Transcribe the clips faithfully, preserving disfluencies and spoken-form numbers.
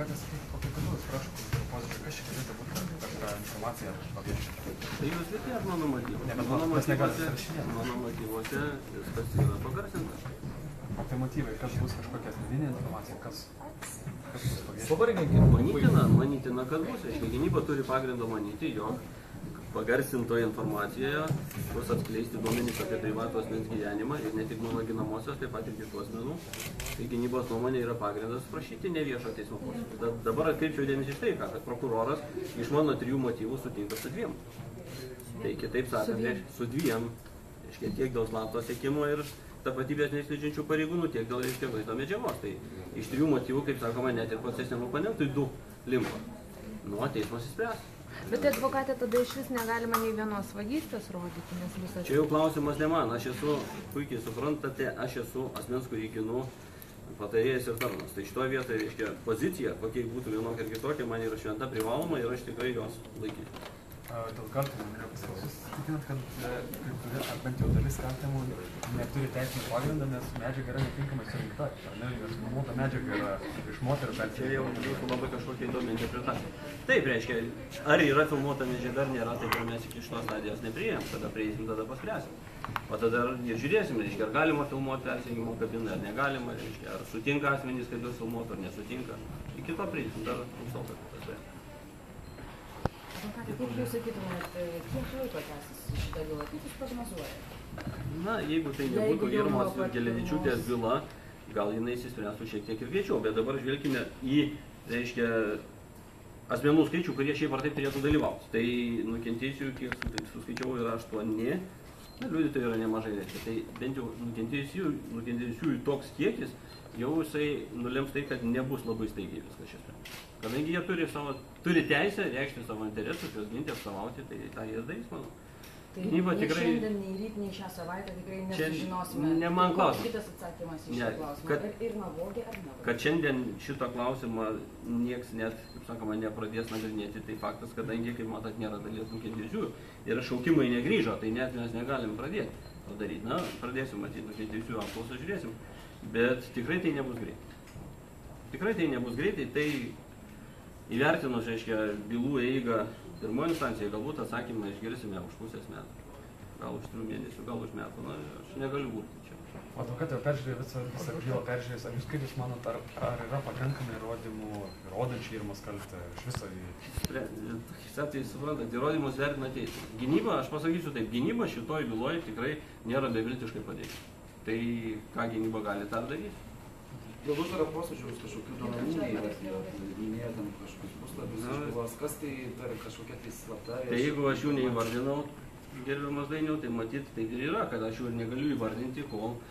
advokatas, kokiu būdu jūs prašote, kas čia galėtų būti per tą informaciją paviešinti? Tai jūs visi ar mano motyvuose? Ne, bet mano mes negalime motyvuose, rašinėti. mano motyvuose viskas yra pagarsinta. O tai motyvai, kas bus kažkokia asmeninė informacija, kas, kas bus paviešinti? Manytina, manytina, kad bus. Reiškia, gynyba turi pagrindo manyti, jog pagarsintoje informacijoje bus atskleisti duomenys apie privatų asmens gyvenimą ir ne tik nuolaginamosios, taip pat ir kitų asmenų. Tai gynybos nuomonė yra pagrindas prašyti neviešo teismo posėdžio. Dabar atkreipčiau dėmesį iš tai, kad prokuroras iš mano trijų motyvų sutinka su dviem. Tai kitaip sakant, su dviem, reiškia, tiek dėl slapto siekimo ir tapatybės neatskleidžiančių pareigūnų, tiek dėl, reiškia, vaizdo medžiagos. Tai iš trijų motyvų, kaip sakoma, net ir procesiniam oponentui du limpa. Nu, teismas įspręs. Bet advokatė tada iš vis negalima nei vienos vagystės rodyti, nes visas... Čia jau klausimas ne man, aš esu, puikiai suprantate, aš esu asmens, kurį ginu patarėjas ir tarnas. Tai šitoje vietoje, reiškia, pozicija, kokia būtų vienokia ir kitokia, man yra šventa privaloma ir aš tikrai jos laikysiu. Dėl kaltinimų nėra pasiklausys. Tikinat, kad ar bent jau dalis kaltinimų neturi teisinį pagrindą, nes medžiaga yra netinkamai surinkta. Ar ne, nes filmuota medžiaga yra iš moterų kaltinimų. Čia jau jūsų labai kažkokia įdomi interpretacija. Taip, reiškia, ar yra filmuota medžiaga, ar nėra, taip ir mes iki šitos stadijos nepriėjom. Tada prieisim, tada paspręsim. O tada ir žiūrėsim, reiškia, ar galima filmuoti persijungimo kabiną, ar negalima, reiškia, ar sutinka asmenys, kad juos filmuotų, ar nesutinka. Iki to prieisim, dar aukštokas paspręsim. Advokatė, kaip jūs sakytumėt, kiek laiko tęsis šitą bylą, kaip jūs prognozuojate? Na, jeigu tai nebūtų Irmos Gelevičiūtės byla, gal jinai įsispręstų šiek tiek ir greičiau, bet dabar žvelkime į, reiškia, asmenų skaičių, kurie šiaip ar taip turėtų dalyvauti. Tai nukentėjusiųjų, kiek suskaičiavau, yra aštuoni, na, liudytojų yra nemažai, reiškia. Tai bent jau nukentėjusiųjų toks kiekis, jau jisai nulems tai, kad nebus labai staigiai viskas šis. Kadangi jie turi, savo, turi teisę reikšti savo interesus, juos ginti, atstovauti, tai tą jie darys, manau. Tai nei tikrai... šiandien, nei ryt, nei šią savaitę tikrai nesužinosime. Ne man klausimas. Kitas atsakymas į šitą klausimą. Kad, ir navogė ar nevogė? Kad šiandien šitą klausimą nieks net, kaip sakoma, nepradės nagrinėti, tai faktas, kadangi, kaip matot, nėra dalies nukentėjusiųjų ir šaukimai negrįžo, tai net mes negalim pradėti to daryti. Na, pradėsim matyti nukentėjusiųjų apklausą, žiūrėsim. Bet tikrai tai nebus greitai. Tikrai tai nebus greitai, tai įvertinus, reiškia, bylų eigą pirmoje instancijoje, galbūt atsakymą išgirsime už pusės metų, gal už trijų mėnesių, gal už metų, na, aš negaliu būti čia. O advokatė, peržiūrėjo visą, visą bylą, peržiūrėjus, ar jūs kaip jūs manot, ar, ar yra pakankamai įrodymų, įrodančių Irmos kaltę iš viso į... Tai suprantat, įrodymus vertina teismas. Gynyba, aš pasakysiu taip, gynyba šitoj byloje tikrai nėra beviltiškai padėti. Tai ką gynyba gali tą daryti? Dėl uždaro posėdžiaus kažkokių duomenų minėjo tam kažkokius puslapius iš bylos, kas tai per kažkokia tai slapta? Tai jeigu aš jų neįvardinau, gerbiamas Dainiau, tai matyt taip ir yra, kad aš jų ir negaliu įvardinti, kol e,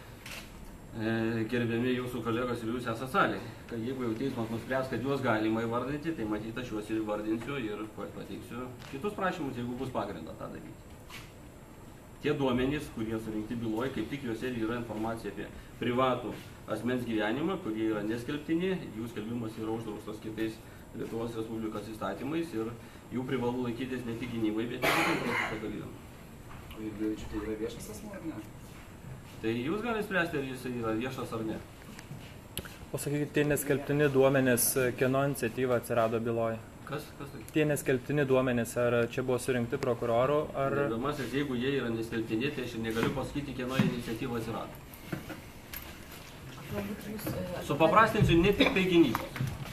gerbiami jūsų kolegos ir jūs esate salėje. Kad jeigu jau teismas nuspręs, kad juos galima įvardinti, tai matyt aš juos ir įvardinsiu ir pateiksiu kitus prašymus, jeigu bus pagrinda tą daryti. Tie duomenys, kurie surinkti byloje, kaip tik juose yra informacija apie privatų asmens gyvenimą, kurie yra neskelbtini, jų skelbimas yra uždraustas kitais Lietuvos Respublikos įstatymais ir jų privalu laikytis ne tik gynybai, bet ir kitų proceso dalyviams. O Gelevičiūtė yra viešas asmuo ar ne? Tai jūs galite spręsti, ar jis yra viešas ar ne. O sakykite, tie neskelbtini duomenys, kieno iniciatyva atsirado byloje? Kas? Kas tai? Tie neskelbtini duomenys, ar čia buvo surinkti prokurorų, ar... Gerbiamasis, jeigu jie yra neskelbtini, tai aš negaliu pasakyti, kieno iniciatyva atsirado. Supaprastinsiu ne tik tai gynybos.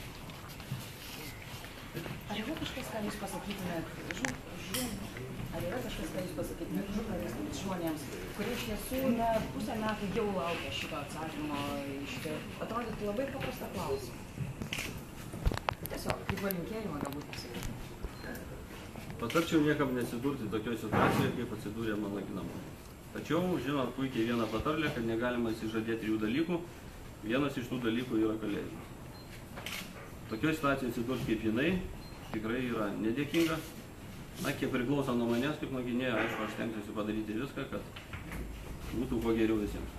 Ar yra kažkas, ką jūs pasakytumėt, ar yra kažkas, ką jūs pasakytumėt žurnalistams, žmonėms, kurie iš tiesų na, pusę metų jau laukia šito atsakymo, šitą, atrodytų labai paprastą klausimą. Tiesiog, kaip palinkėjimą galbūt pasakyti. Patarčiau niekam nesidurti tokioje situacijoje, kaip atsidūrė mano ginama. Tačiau, žinot, puikiai vieną patarlę, kad negalima įsižadėti trijų dalykų. Vienas iš tų dalykų yra kalėjimas. Tokioje situacijoje atsidurti kaip jinai tikrai yra nedėkinga. Na, kiek priklauso nuo manęs, kaip nuo gynėjo, aišku, aš stengsiuosi padaryti viską, kad būtų kuo geriau visiems.